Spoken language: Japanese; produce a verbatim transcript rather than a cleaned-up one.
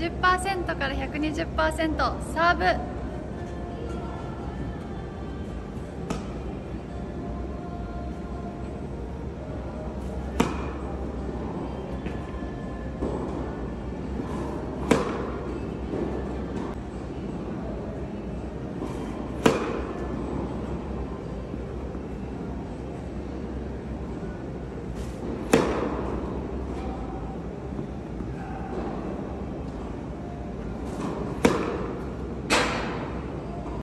じゅっパーセント から ひゃくにじゅっパーセント サーブ